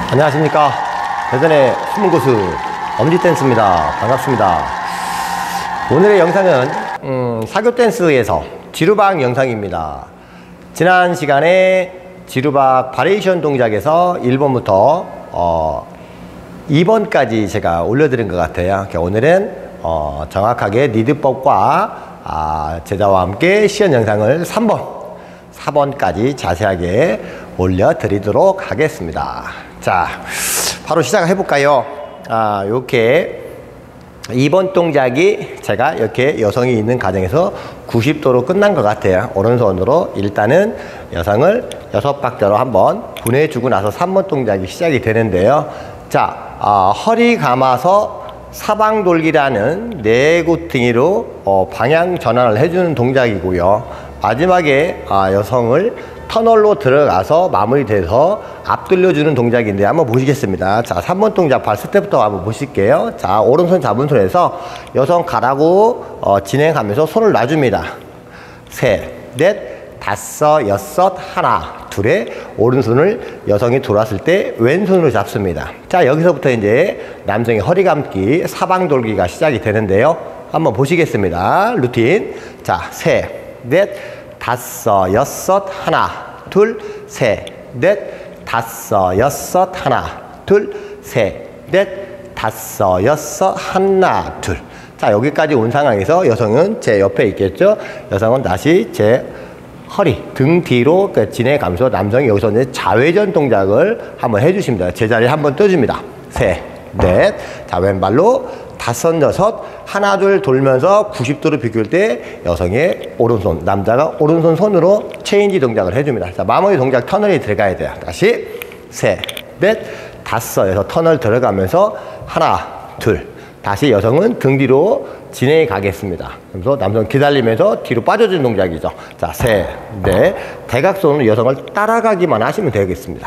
안녕하십니까. 대전의 숨은 고수 엄지댄스입니다. 반갑습니다. 오늘의 영상은 사교 댄스에서 지루박 영상입니다. 지난 시간에 지루박 바리에이션 동작에서 1번부터 2번까지 제가 올려드린 것 같아요. 오늘은 정확하게 리드법과 제자와 함께 시연 영상을 4번까지 자세하게 올려드리도록 하겠습니다. 자, 바로 시작해 볼까요? 이렇게 2번 동작이 제가 이렇게 여성이 있는 가정에서 90도로 끝난 것 같아요. 오른손으로 일단은 여성을 6박자로 한번 보내주고 나서 3번 동작이 시작이 되는데요. 자, 허리 감아서 사방 돌기라는 내구퉁이로 방향 전환을 해주는 동작이고요. 마지막에 여성을 터널로 들어가서 마무리돼서 앞돌려주는 동작인데 한번 보시겠습니다. 자, 3번 동작 발스 때부터 한번 보실게요. 자, 오른손 잡은 손에서 여성 가라고 진행하면서 손을 놔줍니다. 셋, 넷, 다섯, 여섯, 하나, 둘에 오른손을 여성이 돌았을 때 왼손으로 잡습니다. 자, 여기서부터 이제 남성의 허리 감기, 사방 돌기가 시작이 되는데요. 한번 보시겠습니다. 루틴. 자, 셋, 넷, 다섯, 여섯, 하나, 둘, 셋, 넷, 다섯, 여섯, 하나, 둘, 셋, 넷, 다섯, 여섯, 하나, 둘. 자, 여기까지 온 상황에서 여성은 제 옆에 있겠죠? 여성은 다시 제 허리, 등 뒤로 진행하면서 남성이 여기서 이제 좌회전 동작을 한번 해주십니다. 제자리에 한번 떠줍니다. 셋, 넷. 자, 왼발로 다섯, 여섯, 하나, 둘 돌면서 90도로 비킬 때 여성의 오른손, 남자가 오른손 손으로 체인지 동작을 해줍니다. 자, 마무리 동작 터널이 들어가야 돼요. 다시 셋, 넷, 다섯, 여섯 터널 들어가면서 하나, 둘. 다시 여성은 등 뒤로 진행해 가겠습니다. 그래서 남성 기다리면서 뒤로 빠져주는 동작이죠. 자, 셋, 넷. 대각선으로 여성을 따라가기만 하시면 되겠습니다.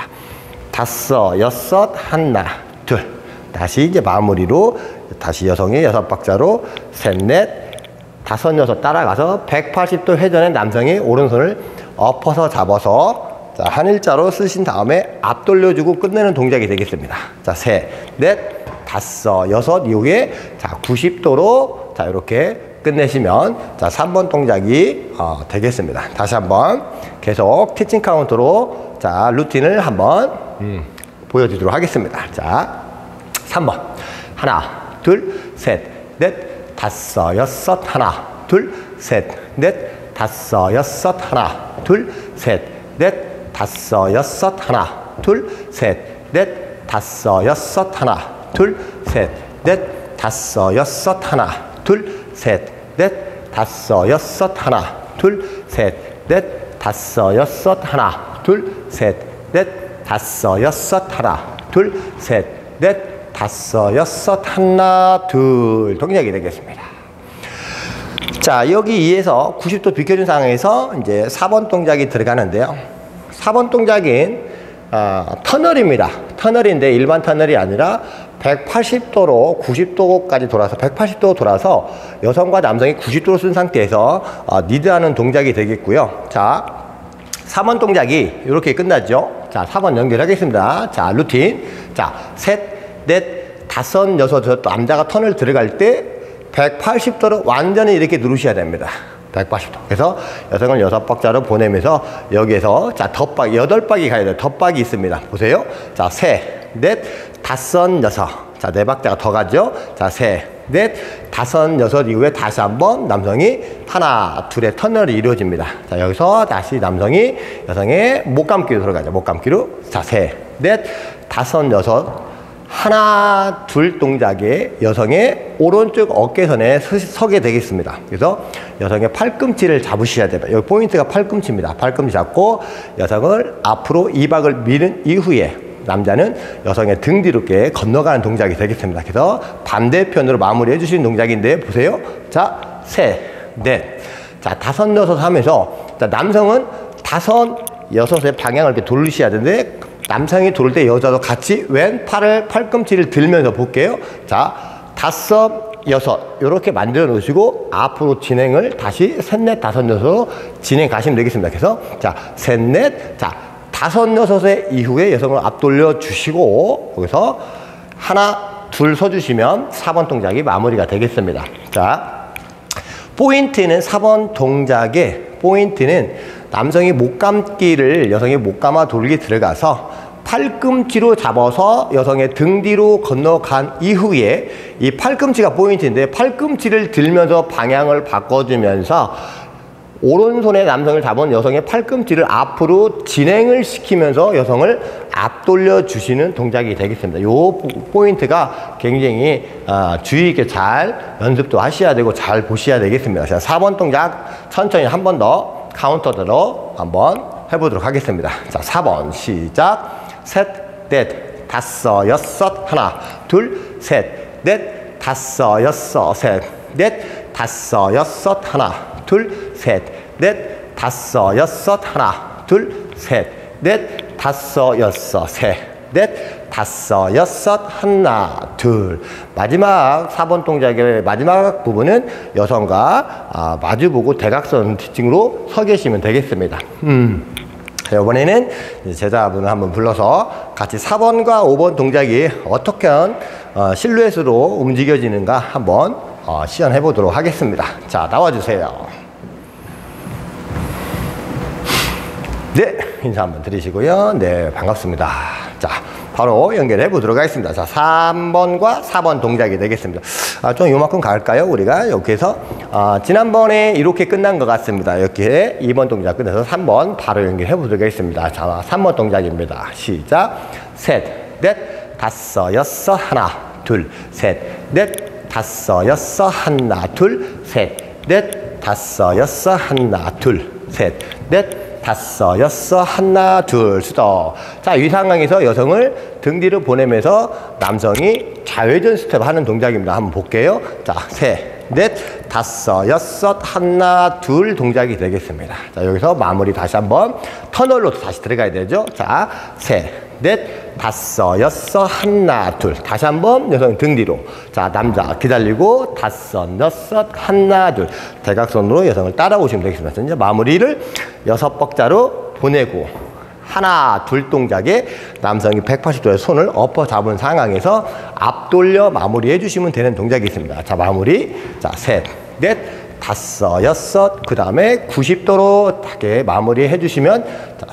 다섯, 여섯, 하나, 둘. 다시 이제 마무리로 다시 여성의 6박자로 셋, 넷, 다섯, 여섯 따라가서 180도 회전에 남성이 오른손을 엎어서 잡아서 자, 한 일자로 쓰신 다음에 앞 돌려주고 끝내는 동작이 되겠습니다. 자, 셋, 넷, 다섯, 여섯 이후에 자, 90도로 자, 이렇게 끝내시면 자, 3번 동작이 되겠습니다. 다시 한번 계속 티칭 카운트로 자, 루틴을 한번 보여드리도록 하겠습니다. 자, 3번. 하나, 둘, 셋, 넷, 다섯, 여섯, 하나, 둘, 셋, 넷, 다섯, 여섯, 하나, 둘, 셋, 넷, 다섯, 여섯, 하나, 둘, 셋, 넷, 다섯, 여섯, 하나, 둘, 셋, 넷, 다섯, 여섯, 하나, 둘, 셋, 넷, 다섯, 여섯, 하나, 둘, 셋, 넷, 다섯, 여섯, 하나, 둘, 셋, 넷, 다섯, 여섯, 하나, 둘, 셋, 넷, 다섯, 여섯, 하나, 둘 동작이 되겠습니다. 자, 여기에서 90도 비켜준 상황에서 이제 4번 동작이 들어가는데요. 4번 동작인 터널입니다. 터널인데 일반 터널이 아니라 180도로 90도까지 돌아서 180도 돌아서 여성과 남성이 90도로 쓴 상태에서 리드하는 동작이 되겠고요. 자, 4번 동작이 이렇게 끝나죠. 자, 4번 연결하겠습니다. 자, 루틴. 자, 셋, 넷, 다섯, 여섯, 남자가 턴을 들어갈 때 180도로 완전히 이렇게 누르셔야 됩니다. 180도. 그래서 여성을 6박자로 보내면서 여기에서 자, 덧박이 8박이 가야 돼요. 덧박이 있습니다. 보세요. 자, 셋, 넷, 다섯, 여섯. 자, 4박자가 더 가죠. 자, 셋, 넷, 다섯, 여섯 이후에 다시 한번 남성이 하나, 둘의 터널이 이루어집니다. 자, 여기서 다시 남성이 여성의 목 감기로 들어가죠. 목 감기로. 자, 셋, 넷, 다섯, 여섯. 하나, 둘 동작에 여성의 오른쪽 어깨선에 서게 되겠습니다. 그래서 여성의 팔꿈치를 잡으셔야 됩니다. 여기 포인트가 팔꿈치입니다. 팔꿈치 잡고 여성을 앞으로 2박을 미는 이후에 남자는 여성의 등 뒤로 이렇게 건너가는 동작이 되겠습니다. 그래서 반대편으로 마무리해 주시는 동작인데 보세요. 자, 셋, 넷. 자, 다섯, 여섯 하면서 자, 남성은 다섯, 여섯의 방향을 이렇게 돌리셔야 되는데 남성이 돌 때 여자도 같이 왼팔을 팔꿈치를 들면서 볼게요. 자, 다섯, 여섯 이렇게 만들어 놓으시고 앞으로 진행을 다시 셋, 넷, 다섯, 여섯 진행 가시면 되겠습니다. 그래서 자, 셋, 넷, 자, 5, 6회 이후에 여성을 앞돌려 주시고 여기서 하나, 둘 서주시면 4번 동작이 마무리가 되겠습니다. 자, 포인트는 4번 동작의 포인트는 남성이 목 감기를 여성이 목 감아 돌기 들어가서 팔꿈치로 잡아서 여성의 등 뒤로 건너간 이후에 이 팔꿈치가 포인트인데 팔꿈치를 들면서 방향을 바꿔주면서 오른손에 남성을 잡은 여성의 팔꿈치를 앞으로 진행을 시키면서 여성을 앞돌려 주시는 동작이 되겠습니다. 이 포인트가 굉장히 주의 있게 잘 연습도 하셔야 되고 잘 보셔야 되겠습니다. 자, 4번 동작 천천히 한 번 더 카운터대로 한번 해보도록 하겠습니다. 자, 4번 시작. 셋, 넷, 다섯, 여섯, 하나, 둘, 셋, 넷, 다섯, 여섯, 셋, 넷, 다섯, 여섯, 하나, 둘, 셋, 넷, 다섯, 여섯, 하나, 둘, 셋, 넷, 다섯, 여섯, 셋, 넷, 다섯, 여섯, 하나, 둘. 마지막 4번 동작의 마지막 부분은 여성과 마주보고 대각선 뒤층으로 서 계시면 되겠습니다. 자, 이번에는 제자분을 한번 불러서 같이 4번과 5번 동작이 어떻게 실루엣으로 움직여지는가 한번 시연해 보도록 하겠습니다. 자, 나와주세요. 네, 인사 한번 드리시고요. 네, 반갑습니다. 자, 바로 연결해 보도록 하겠습니다. 자, 3번과 4번 동작이 되겠습니다. 좀 요만큼 갈까요? 우리가 여기에서 지난번에 이렇게 끝난 것 같습니다. 이렇게 2번 동작 끝내서 3번 바로 연결해 보도록 하겠습니다. 자, 3번 동작입니다. 시작. 셋, 넷, 다섯, 여섯, 하나, 둘, 셋, 넷, 다섯, 여섯, 하나, 둘, 셋, 넷, 다섯, 여섯, 하나, 둘, 셋, 넷, 다섯, 여섯, 하나, 둘, 스톱. 자, 이 상황에서 여성을 등 뒤로 보내면서 남성이 좌회전 스텝 하는 동작입니다. 한번 볼게요. 자, 셋, 넷, 다섯, 여섯, 하나, 둘 동작이 되겠습니다. 자, 여기서 마무리 다시 한번 터널로 다시 들어가야 되죠. 자, 셋, 넷, 다섯, 여섯, 하나, 둘. 다시 한번 여성 등 뒤로. 자, 남자 기다리고 다섯, 여섯, 하나, 둘. 대각선으로 여성을 따라오시면 되겠습니다. 이제 마무리를 6박자로 보내고 하나, 둘 동작에 남성이 180도의 손을 엎어 잡은 상황에서 앞돌려 마무리해 주시면 되는 동작이 있습니다. 자, 마무리. 자, 셋, 넷, 다섯, 여섯, 그 다음에 90도로 타게 마무리해 주시면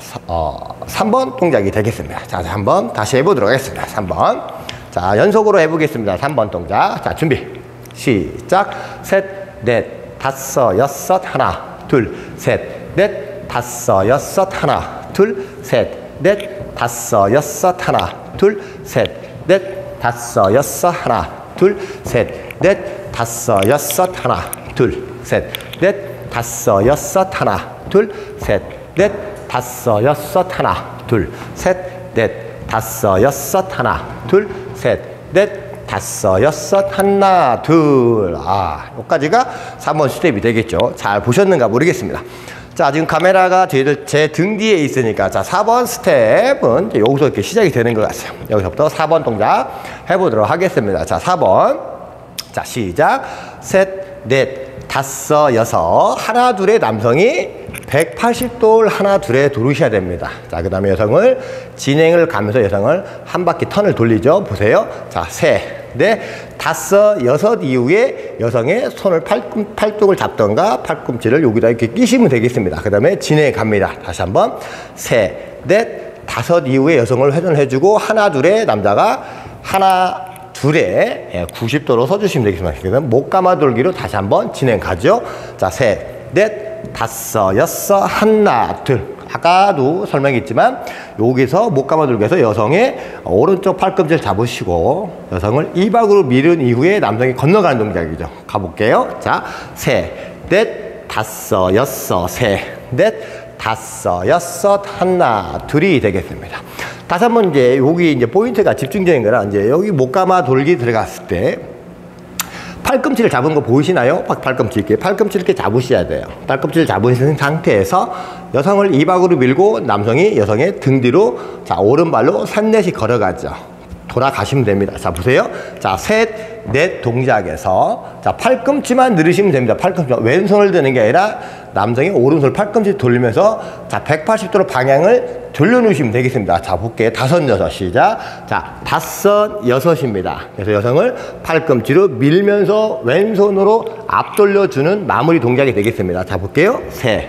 3번 동작이 되겠습니다. 자, 한번 다시 해보도록 하겠습니다. 3번. 자, 연속으로 해보겠습니다. 3번 동작. 자, 준비. 시작. 셋, 넷, 다섯, 여섯, 하나, 둘, 셋, 넷, 다섯, 여섯, 하나, 둘, 셋, 넷, 다섯, 여섯, 하나, 둘, 셋, 넷, 다섯, 여섯, 하나, 둘, 셋, 넷, 다섯, 여섯, 하나, 둘, 셋, 넷, 다섯, 여섯, 하나, 둘, 셋, 넷, 다섯, 여섯, 하나, 둘, 셋, 넷, 다섯, 여섯, 하나, 둘, 셋, 넷, 다섯, 여섯, 하나, 둘. 여기까지가 3번 스텝이 되겠죠. 잘 보셨는가 모르겠습니다. 자, 지금 카메라가 제 등 뒤에 있으니까, 자, 4번 스텝은 여기서 이렇게 시작이 되는 것 같아요. 여기서부터 4번 동작 해보도록 하겠습니다. 자, 4번. 자, 시작. 셋, 넷, 다섯, 여섯. 하나, 둘의 남성이 180도를 하나, 둘에 돌으셔야 됩니다. 자, 그 다음에 여성을 진행을 가면서 여성을 한 바퀴 턴을 돌리죠. 보세요. 자, 셋, 넷, 다섯, 여섯 이후에 여성의 손을 팔뚝을 잡던가 팔꿈치를 여기다 이렇게 끼시면 되겠습니다. 그 다음에 진행해 갑니다. 다시 한번. 셋, 넷, 다섯 이후에 여성을 회전해주고 하나, 둘에 남자가 하나, 둘에 90도로 서주시면 되겠습니다. 그러면 목 감아 돌기로 다시 한번 진행 가죠. 자, 셋, 넷, 다섯, 여섯, 하나, 둘. 아까도 설명했지만 여기서 목 감아 돌기에서 여성의 오른쪽 팔꿈치를 잡으시고 여성을 이박으로 밀은 이후에 남성이 건너가는 동작이죠. 가볼게요. 자, 셋, 넷, 다섯, 여섯, 셋, 넷, 다섯, 여섯, 하나, 둘이 되겠습니다. 다시 한번 이제 여기 이제 포인트가 집중적인 거라 이제 여기 목 감아 돌기 들어갔을 때 팔꿈치를 잡은 거 보이시나요? 팔꿈치 이렇게 잡으셔야 돼요. 팔꿈치를 잡으신 상태에서 여성을 이박으로 밀고 남성이 여성의 등 뒤로 자, 오른발로 3, 4씩 걸어가죠. 돌아가시면 됩니다. 자, 보세요. 자, 셋, 넷 동작에서 자, 팔꿈치만 늘으시면 됩니다. 팔꿈치 왼손을 드는 게 아니라 남성이 오른손 팔꿈치 돌리면서 자 180도로 방향을 돌려놓으시면 되겠습니다. 자 볼게요. 5, 6 시작. 자 5, 6입니다. 그래서 여성을 팔꿈치로 밀면서 왼손으로 앞돌려주는 마무리 동작이 되겠습니다. 자 볼게요. 3,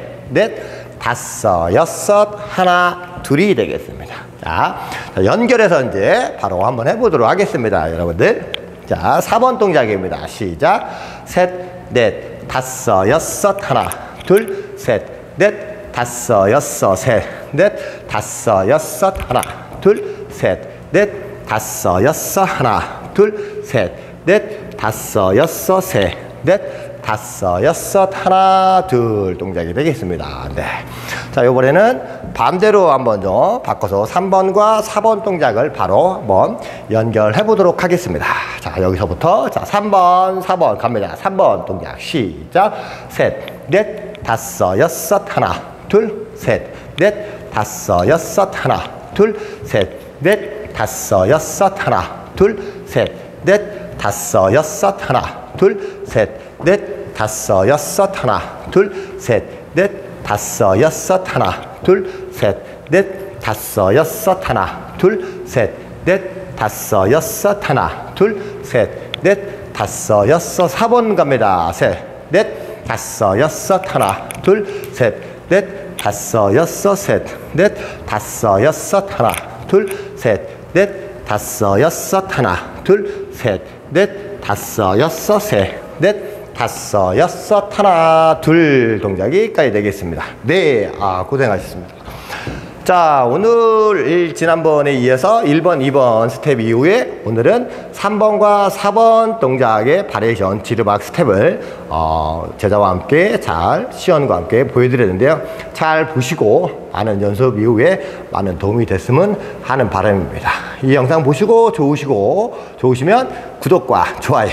4, 5, 6 하나 둘이 되겠습니다. 자 연결해서 이제 바로 한번 해보도록 하겠습니다. 여러분들 자 4번 동작입니다. 시작. 3, 4, 5, 6 하나 둘 셋 넷 5, 6 셋 넷 5, 6 하나 둘 셋 넷 5, 6 하나 둘 셋 넷 5, 6 셋 넷 5, 6 하나 둘 동작이 되겠습니다. 네. 자 이번에는 반대로 한번 좀 바꿔서 3번과 4번 동작을 바로 한번 연결해 보도록 하겠습니다. 자 여기서부터 자 3번 4번 갑니다. 3번 동작 시작. 셋 넷 5, 6 하나 둘 셋 넷 5, 6 하나 둘 셋 넷 5, 6 하나 둘 셋 넷 5, 6 하나 둘 셋 넷 5, 6 하나 둘 셋 넷 5, 6 하나 둘 셋 넷 5, 6 하나 둘 셋 넷 5, 6 하나 둘 셋 넷 5, 6 4번 갑니다. 셋 넷 5, 6 하나 둘 셋 넷 5, 6 셋 넷 5, 6 하나 둘 셋 넷 5, 6 하나 둘 셋 넷 5, 6 셋 넷 5, 6 하나 둘 동작이까지 되겠습니다. 네, 고생하셨습니다. 자 오늘 지난번에 이어서 1번 2번 스텝 이후에 오늘은 3번과 4번 동작의 바리에이션 지르박 스텝을 제자와 함께 잘 시연과 함께 보여드렸는데요. 잘 보시고 많은 연습 이후에 많은 도움이 됐으면 하는 바람입니다. 이 영상 보시고 좋으시면 구독과 좋아요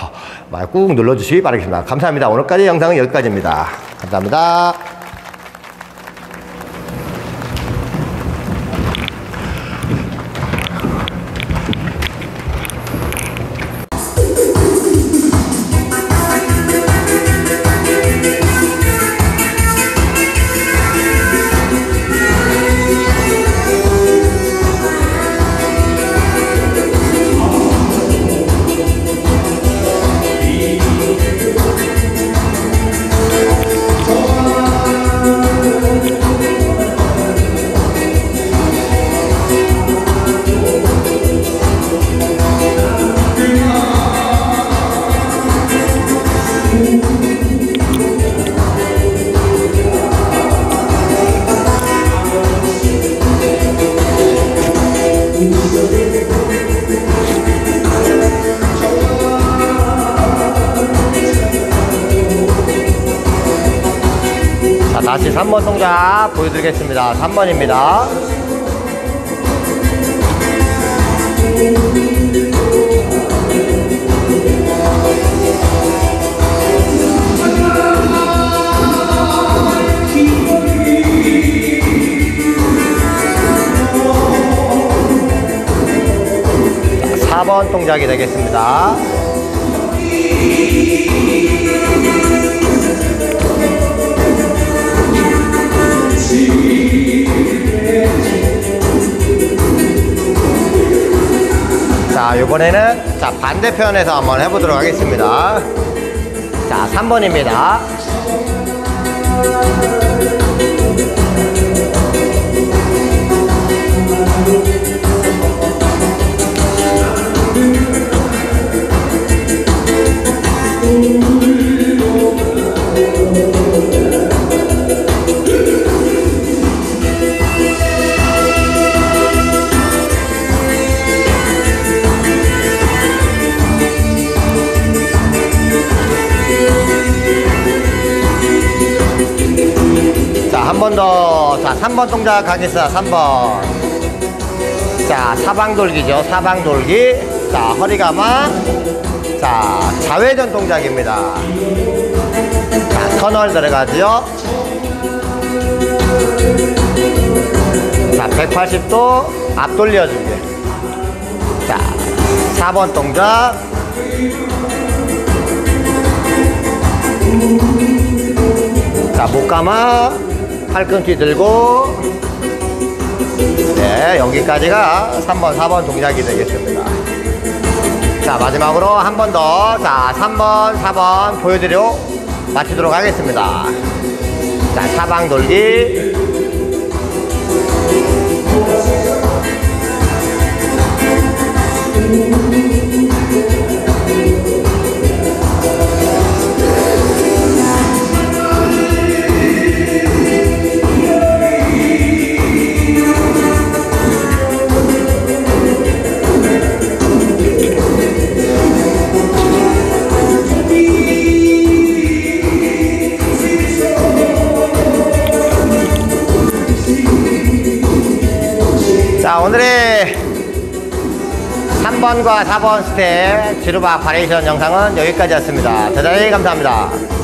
꾹 눌러주시기 바라겠습니다. 감사합니다. 오늘까지 영상은 여기까지입니다. 감사합니다. 다시 3번 동작 보여드리겠습니다. 3번입니다. 자, 4번 동작이 되겠습니다. 자, 이번에는 자 반대편에서 한번 해보도록 하겠습니다. 자, 3번입니다. 한 번 더. 자, 3번 동작 가겠습니다. 3번. 자, 사방 돌기죠. 사방 돌기. 자, 허리 감아. 자, 좌회전 동작입니다. 자, 터널 들어가죠. 자, 180도 앞 돌려주기. 자, 4번 동작. 자, 자, 목 감아 팔꿈치 들고, 네, 여기까지가 3번, 4번 동작이 되겠습니다. 자, 마지막으로 한 번 더. 자, 3번, 4번 보여드려 마치도록 하겠습니다. 자, 사방 돌기. 자, 오늘의 3번과 4번 스텝 지루바 바리에이션 영상은 여기까지였습니다. 대단히 감사합니다.